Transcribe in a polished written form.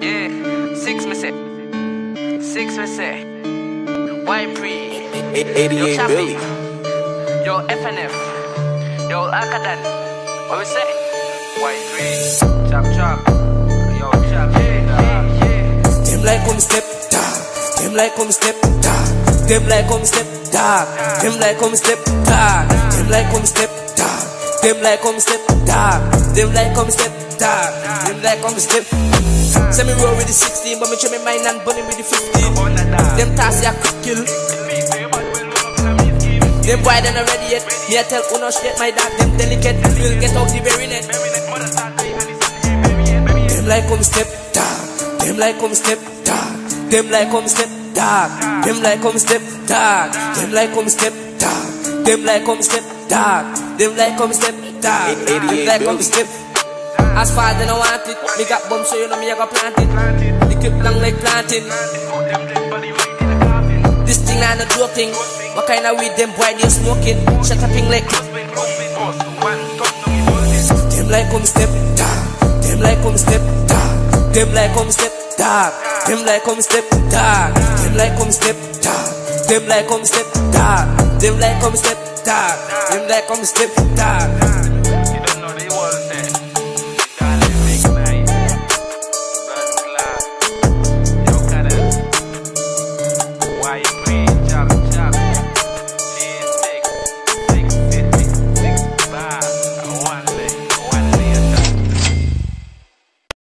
Yeah, six me say, why pre? 88 Billy. Yo FNF, yo Akadan, what we say? Why pre? Chop chop, yo chop, yeah. Them like come step, dog. Them like come step, dog. Them like come step, dog. Them like come step, dog. Them like come step, dog. Them like come step, dog. Them like come step, dog. Them like come step. Send me roll with the 16, but me try me mine and bunny with the 15. Them tasks ya quick kill. Them boy they not ready yet. Me I tell Uno straight my dog them delicate. We'll get out the very net. Them like come step, dog. Them like come step, dog. Them like come step, dog. Them like come step, dog. Them like come step, dog. Them like come step, dog. Them like come step, dog. Them like come step. As far as they don't want it, me got bum so you know me I got plant it. The clip long like planting. This thing not a joke thing. What kind of weed them boy they smoking? Shut up in like. Them like come step, dog. Them like come step, dog. Them like come step, dog. Them like come step, dog. Them like come step, dog. Them like come step, dog. Them like come step, dog. Them like come step, dog.